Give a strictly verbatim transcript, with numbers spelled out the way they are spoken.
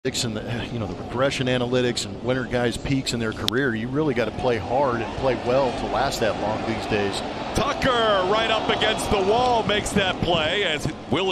and the, you know, the regression analytics and when are guys peaks in their career, you really got to play hard and play well to last that long these days. Tucker right up against the wall makes that play as Willi